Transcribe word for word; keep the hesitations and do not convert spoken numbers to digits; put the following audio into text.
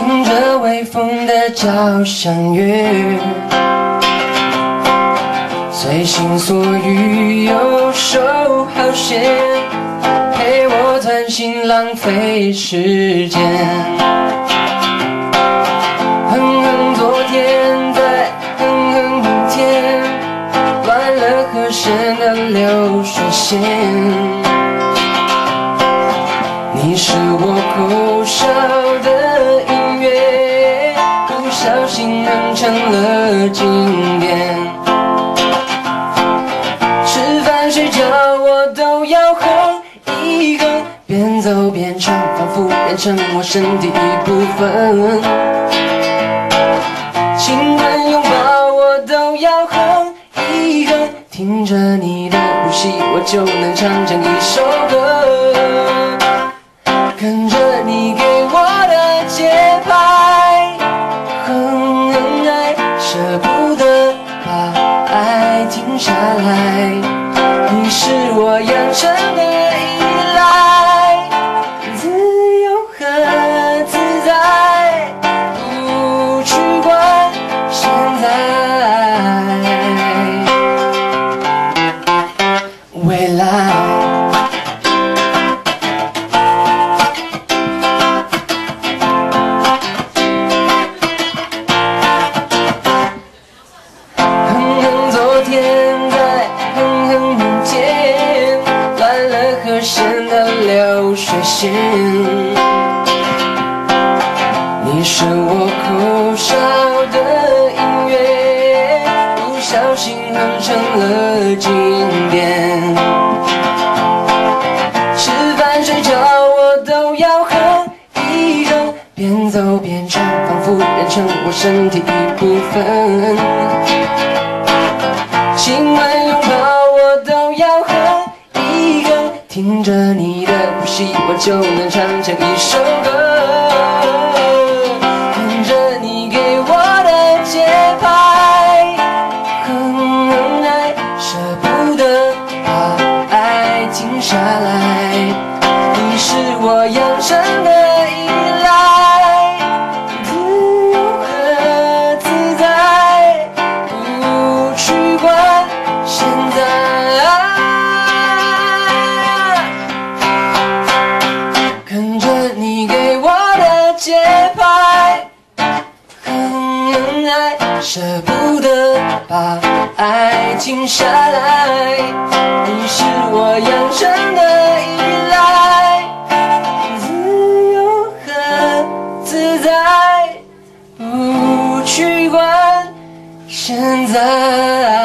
听着微风的交响乐，随心所欲游手好闲，陪我专心浪费时间。哼哼昨天在哼哼明天，乱了和弦的流水线。你是我口哨的音乐，不小心哼成了经典。吃饭睡觉我都要哼一哼，边走边唱，仿佛变成我身体一部分。亲吻拥抱我都要哼一哼，听着你的呼吸，我就能唱成一首歌。跟着你给我的节拍，哼哼爱，舍不得把爱停下来。你是我养成的依赖，自由和自在，不去管现在未来。流水线，你是我口哨的音乐，不小心哼成了经典。吃饭睡觉我都要哼一哼，边走边唱，仿佛变成我身体一部分。亲吻拥抱我都要哼一哼，听着你的呼吸，我就能唱成一首歌。跟着你给我的节拍，哼哼爱，舍不得把爱停下来。你是我养成的依赖，自由和自在，不去管现在。节拍，哼哼爱，舍不得把爱停下来。你是我养成的依赖，自由和自在，不去管现在。